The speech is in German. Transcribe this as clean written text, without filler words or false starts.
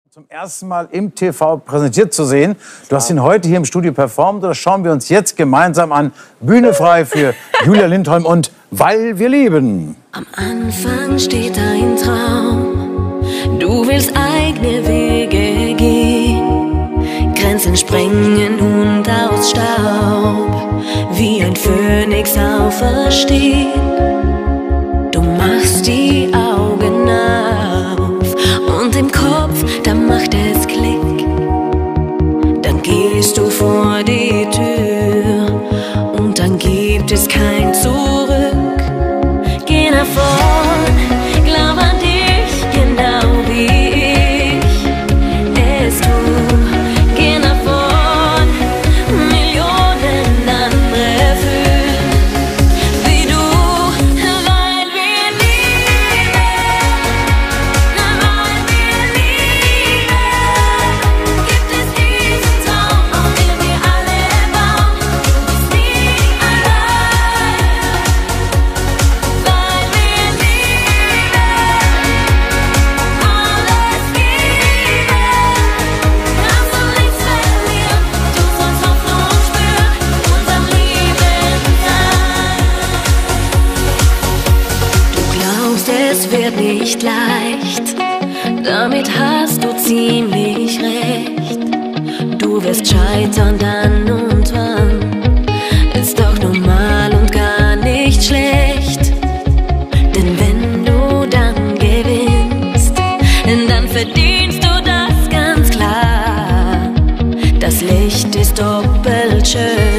Zum ersten Mal im TV präsentiert zu sehen. Du hast ihn heute hier im Studio performt. Das schauen wir uns jetzt gemeinsam an. Bühne frei für Julia Lindholm und Weil wir lieben. Am Anfang steht ein Traum. Du willst eigene Wege gehen. Grenzen sprengen und aus Staub wie ein Phönix auferstehen. Du machst die Augen auf und im Kopf, da macht es Klick. Dann gehst du vor die Tür und dann gibt es kein Zurück. Geh nach vorn, glaub an dich, genau wie ich es tu. Geh nach vorn, Millionen andere fühlen wie du, weil wir lieben, weil wir lieben. Gibt es diesen Traum, auf den wir alle bauen? Du bist nie allein, weil wir lieben, alles geben. Kannst du nichts verlieren, du sollst Hoffnung spüren und am Leben sein. Du glaubst, es wird nicht leicht, damit hast du ziemlich recht. Du wirst scheitern dann und wann, ist doch normal und gar nicht schlecht. Denn wenn du dann gewinnst, dann verdienst du das ganz klar. Das Licht ist doppelt schön.